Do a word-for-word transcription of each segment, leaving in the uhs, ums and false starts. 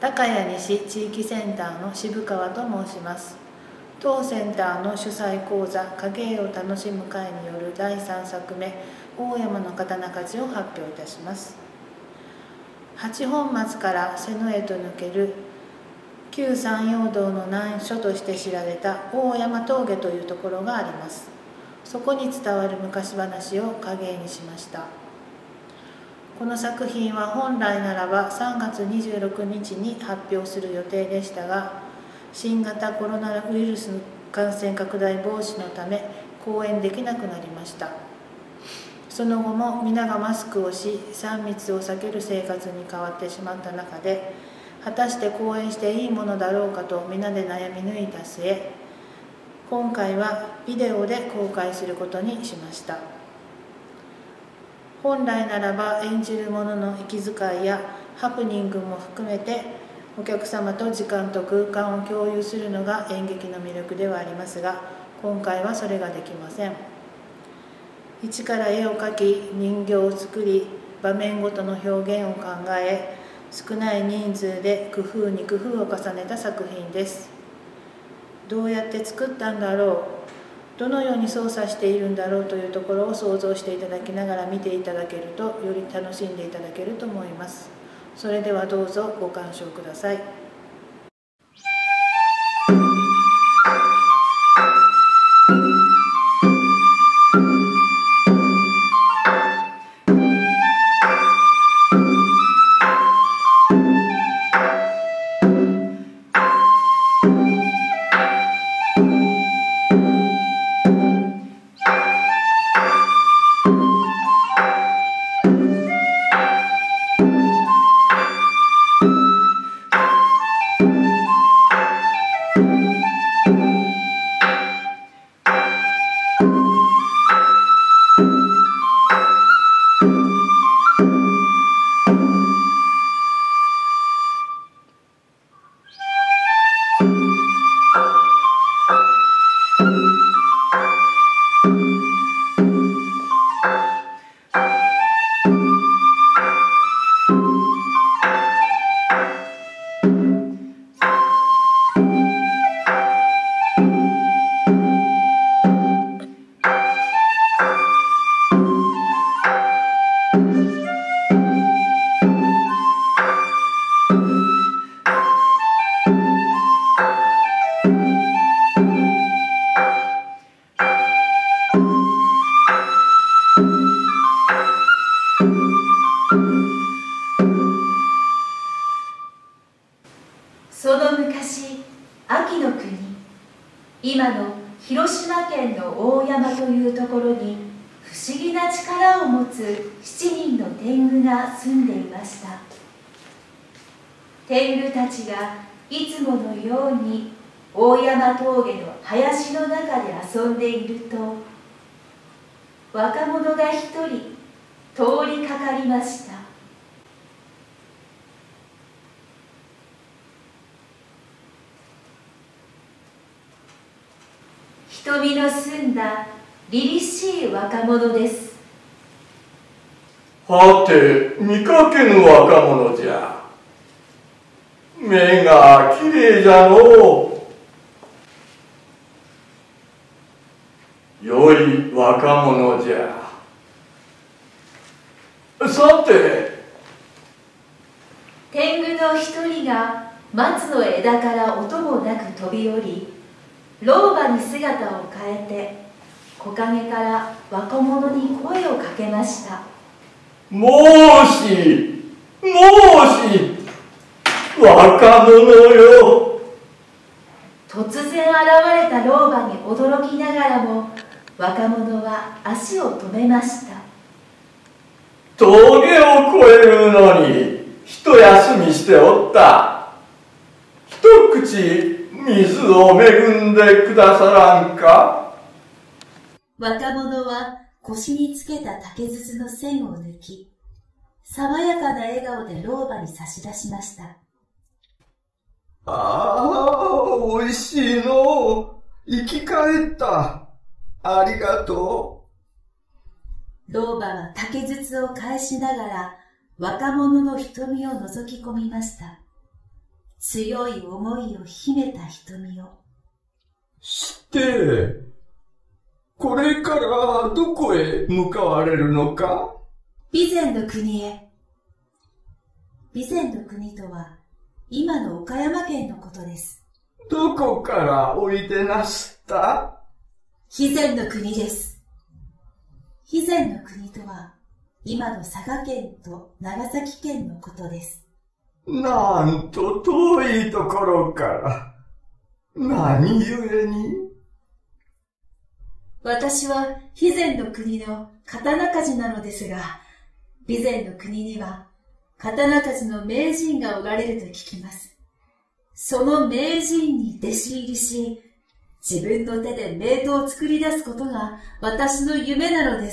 高谷西地域センターの渋川と申します。当センターの主催講座「影絵を楽しむ会」によるだいさんさくめ「大山の刀鍛冶」を発表いたします。八本松から瀬野へと抜ける旧山陽道の難所として知られた大山峠というところがあります。そこに伝わる昔話を影絵にしました。この作品は本来ならばさんがつにじゅうろくにちに発表する予定でしたが、新型コロナウイルス感染拡大防止のため公演できなくなりました。その後も皆がマスクをし、さん密を避ける生活に変わってしまった中で、果たして公演していいものだろうかと皆で悩み抜いた末、今回はビデオで公開することにしました。本来ならば演じる者の息遣いやハプニングも含めてお客様と時間と空間を共有するのが演劇の魅力ではありますが、今回はそれができません。一から絵を描き、人形を作り、場面ごとの表現を考え、少ない人数で工夫に工夫を重ねた作品です。どうやって作ったんだろう、どのように操作しているんだろうというところを想像していただきながら見ていただけると、より楽しんでいただけると思います。それではどうぞご鑑賞ください。 その昔、秋の国、今の広島県の大山というところに不思議な力を持つ七人の天狗が住んでいました。天狗たちがいつものように大山峠の林の中で遊んでいると、若者が一人通りかかりました。瞳の澄んだ凛々しい若者です。 はて、見かけぬ若者じゃ。目がきれいじゃのう。良い若者じゃ。さて、 天狗の一人が松の枝から音もなく飛び降り、老婆に姿を変えて木陰から若者に声をかけました。 もうしもうし若者よ。 突然現れた老婆に驚きながらも、若者は足を止めました。 峠を越えるのに一休みしておった。一口水を恵んでくださらんか。 若者は腰につけた竹筒の線を抜き、爽やかな笑顔で老婆に差し出しました。 ああ、おいしいの。生き返った。ありがとう。老婆は竹筒を返しながら若者の瞳を覗き込みました。 強い思いを秘めた瞳を。 して、これからどこへ向かわれるのか？ 備前の国へ。備前の国とは、今の岡山県のことです。 どこからおいでなすった？ 肥前の国です。肥前の国とは、今の佐賀県と長崎県のことです。 なんと遠いところから。何故に？ 私は肥前の国の刀鍛冶なのですが、備前の国には刀鍛冶の名人がおられると聞きます。その名人に弟子入りし、自分の手で名刀を作り出すことが私の夢なのです。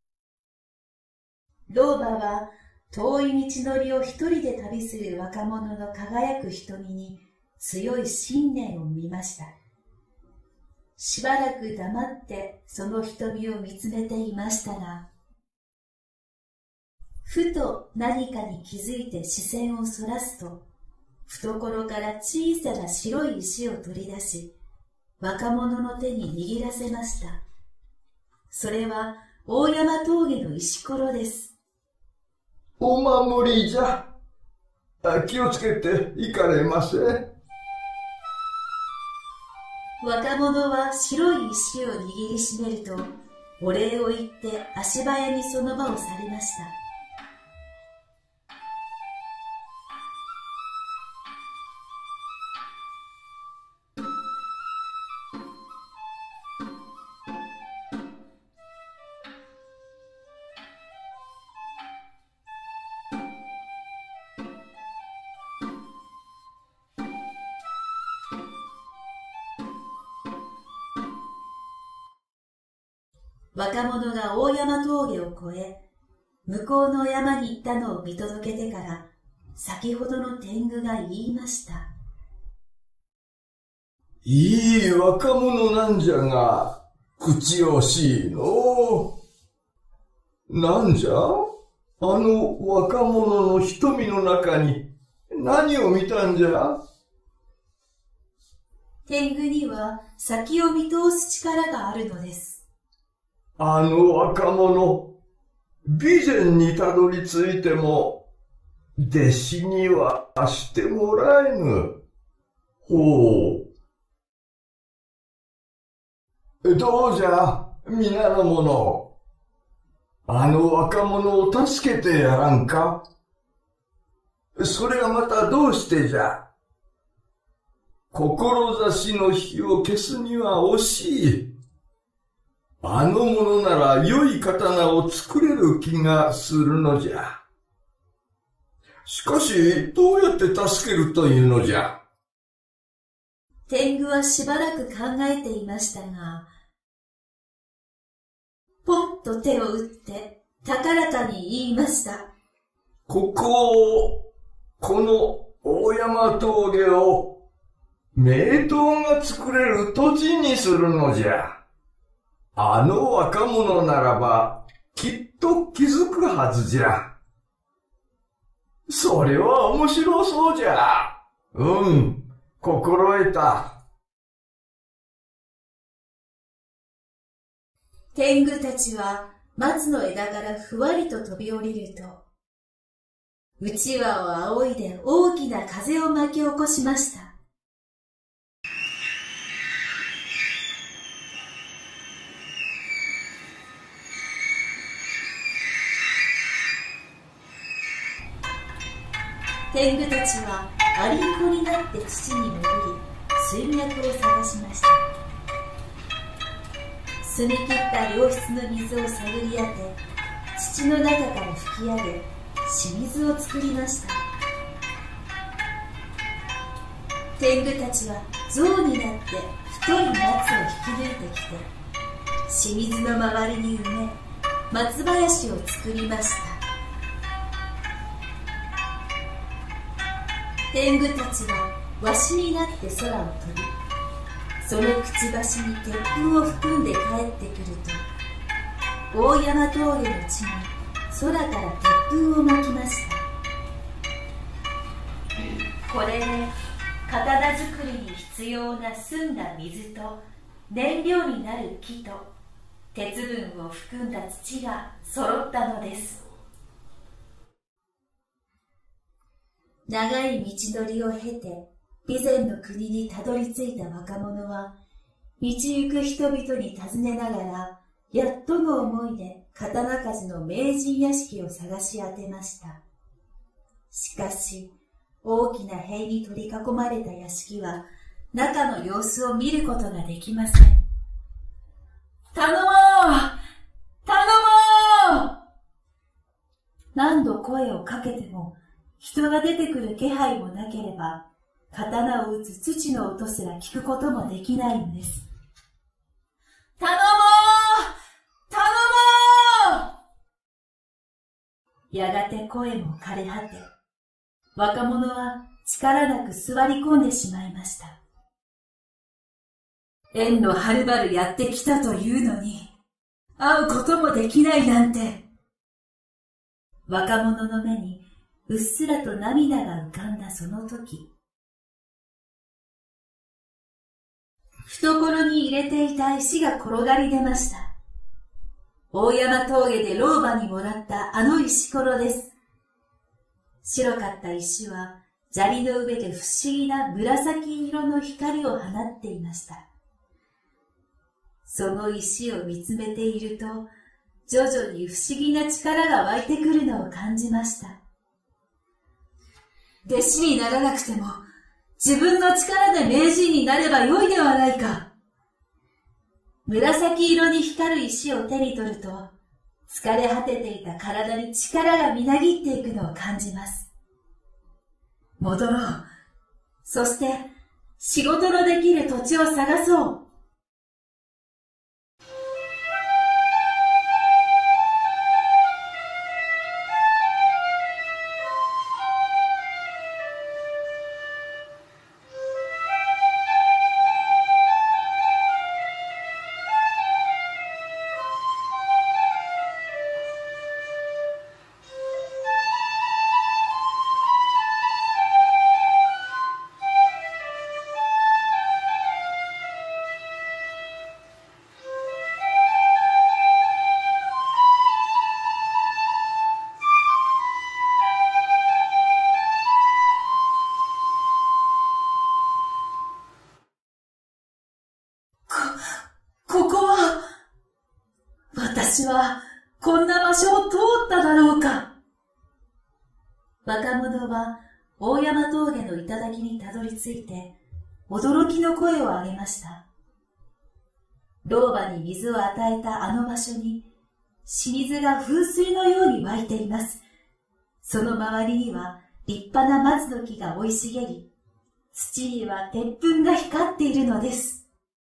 老婆は遠い道のりを一人で旅する若者の輝く瞳に強い信念を見ました。しばらく黙ってその瞳を見つめていましたが、ふと何かに気づいて視線をそらすと、懐から小さな白い石を取り出し、若者の手に握らせました。それは大山峠の石ころです。 お守りじゃ。気をつけて行かれませ。 若者は白い石を握りしめると、お礼を言って足早にその場を去りました。若者が大山峠を越え、向こうの山に行ったのを見届けてから、先ほどの天狗が言いました。 いい若者なんじゃが、口惜しいの。なんじゃ？あの若者の瞳の中に何を見たんじゃ？ 天狗には先を見通す力があるのです。 あの若者、備前にたどり着いても、弟子にはしてもらえぬ。ほう。どうじゃ、皆の者。あの若者を助けてやらんか？それがまたどうしてじゃ。志の火を消すには惜しい。あの者なら良い刀を作れる気がするのじゃ。しかし、どうやって助けるというのじゃ。 天狗はしばらく考えていましたが、ポンと手を打って高らかに言いました。 ここを、この大山峠を、名刀が作れる土地にするのじゃ。あの若者ならば、きっと気づくはずじゃ。それは面白そうじゃ。うん、心得た。 天狗たちは松の枝からふわりと飛び降りると、うちわを仰いで大きな風を巻き起こしました。天狗たちはアリンコになって土に潜り、水脈を探しました。澄み切った良質の水を探り当て、土の中から吹き上げ、清水を作りました。天狗たちは象になって太い松を引き抜いてきて、清水の周りに埋め、松林を作りました。天狗たちはわしになって空を飛び、そのくちばしに鉄粉を含んで帰ってくると、大山峠の地に空から鉄粉をまきました。 これで刀作りに必要な澄んだ水と燃料になる木と鉄分を含んだ土が揃ったのです。長い道のりを経て備前の国にたどり着いた若者は、道行く人々に尋ねながら、やっとの思いで刀鍛冶の名人屋敷を探し当てました。しかし、大きな塀に取り囲まれた屋敷は、中の様子を見ることができません。頼もう頼もう何度声をかけても、人が出てくる気配もなければ、刀を打つ土の音すら聞くこともできないのです。頼もう頼もうやがて声も枯れ果て、若者は力なく座り込んでしまいました。縁のはるばるやってきたというのに、会うこともできないなんて。若者の目にうっすらと涙が浮かんだその時、懐に入れていた石が転がり出ました。大山峠で老婆にもらったあの石ころです。白かった石は砂利の上で不思議な紫色の光を放っていました。その石を見つめていると、徐々に不思議な力が湧いてくるのを感じました。弟子にならなくても、自分の力で名人になればよいではないか。紫色に光る石を手に取ると、疲れ果てていた体に力がみなぎっていくのを感じます。戻ろう。そして、仕事のできる土地を探そう。私はこんな場所を通っただろうか。若者は大山峠の頂にたどり着いて驚きの声を上げました。老婆に水を与えたあの場所に清水が噴水のように湧いています。その周りには立派な松の木が生い茂り、土には鉄粉が光っているのです。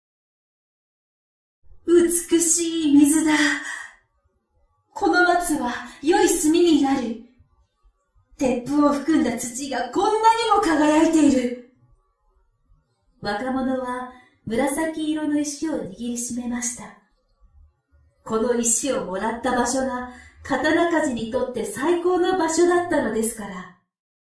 美しい水だ。この松は良い炭になる。鉄粉を含んだ土がこんなにも輝いている。若者は紫色の石を握りしめました。この石をもらった場所が刀鍛冶にとって最高の場所だったのですから。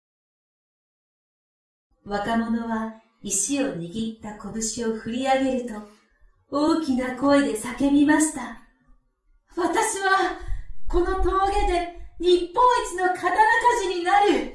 若者は石を握った拳を振り上げると、大きな声で叫びました。私はこの峠で日本一の刀鍛冶になる。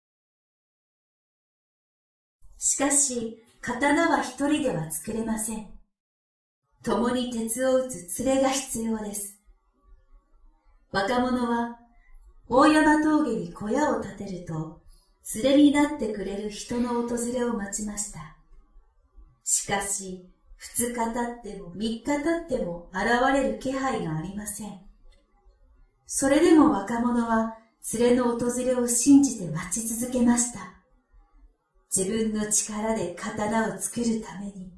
しかし、刀は一人では作れません。共に鉄を打つ連れが必要です。若者は大山峠に小屋を建てると、連れになってくれる人の訪れを待ちました。しかし、二日経っても三日経っても現れる気配がありません。それでも若者は連れの訪れを信じて待ち続けました。自分の力で刀を作るために。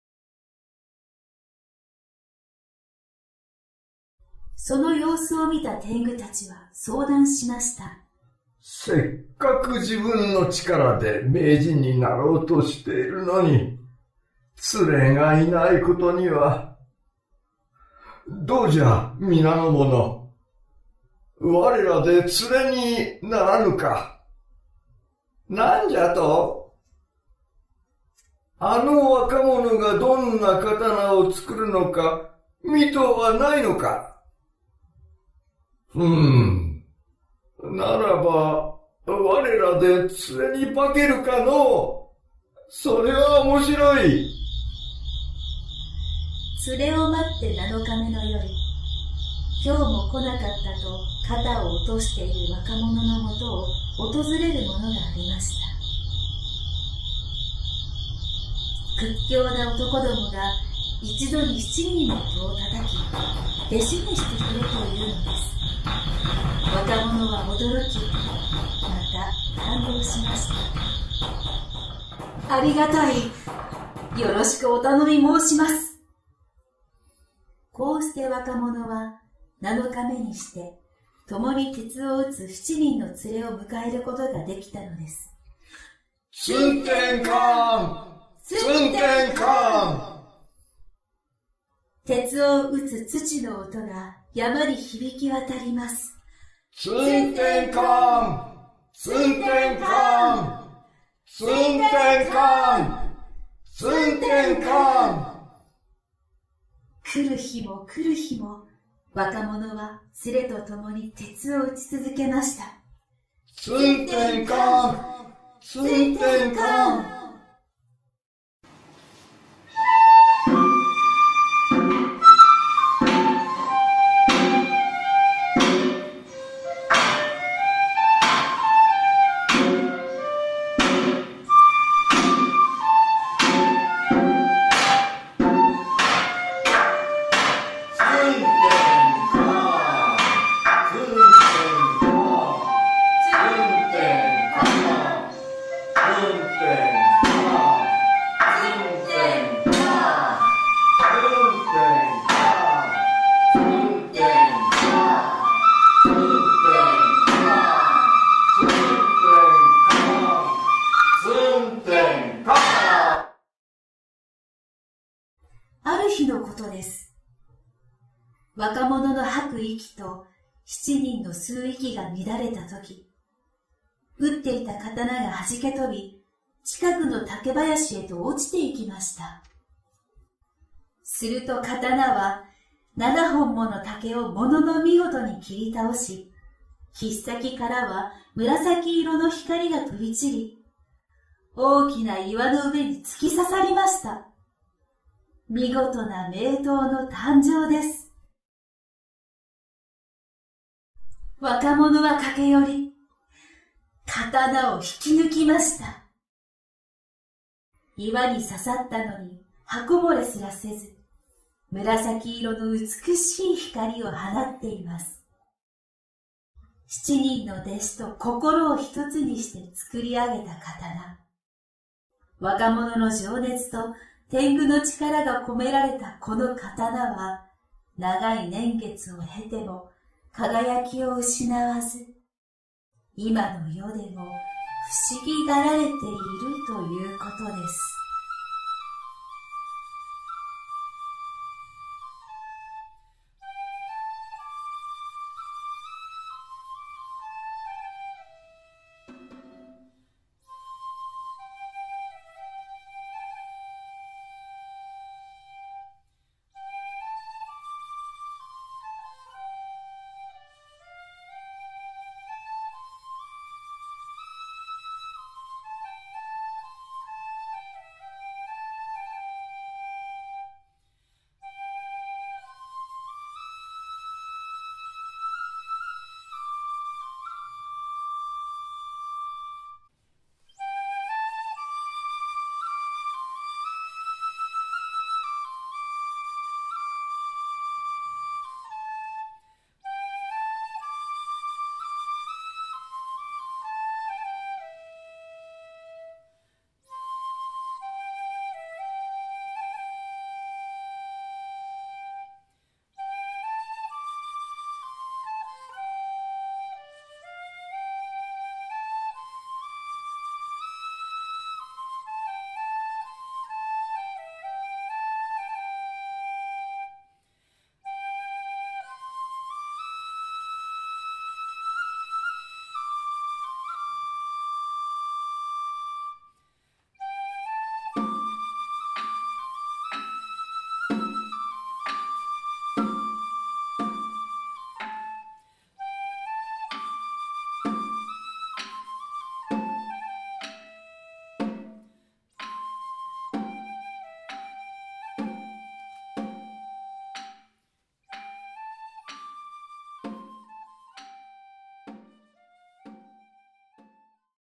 その様子を見た天狗たちは相談しました。 せっかく自分の力で名人になろうとしているのに、連れがいないことには。どうじゃ、皆の者。我らで連れにならぬか。 なんじゃと？あの若者がどんな刀を作るのか、見とはないのか？うーん。ならば、我らで連れに化けるかのう。それは面白い。 連れを待ってなのかめの夜、今日も来なかったと肩を落としている若者のもとを訪れるものがありました。屈強な男どもが一度に七人の戸を叩き、弟子にしてくれというのです。若者は驚き、また感動しました。ありがたい。よろしくお頼み申します。こうして若者は七日目にして共に鉄を打つ七人の連れを迎えることができたのです。 寸天観、寸天観。 鉄を打つ土の音が山に響き渡ります。 寸天観、寸天観、寸天観、寸天観。 来る日も来る日も若者は連れと共に鉄を打ち続けました。 寸天観、寸天観。 ある日のことです。若者の吐く息と七人の吸う息が乱れたとき、打っていた刀が弾け飛び、近くの竹林へと落ちていきました。すると刀は七本もの竹をものの見事に切り倒し、切っ先からは紫色の光が飛び散り、大きな岩の上に突き刺さりました。見事な名刀の誕生です。若者は駆け寄り、刀を引き抜きました。岩に刺さったのに刃こぼれすらせず、紫色の美しい光を放っています。七人の弟子と心を一つにして作り上げた刀。若者の情熱と天狗の力が込められたこの刀は、長い年月を経ても輝きを失わず、今の世でも不思議がられているということです。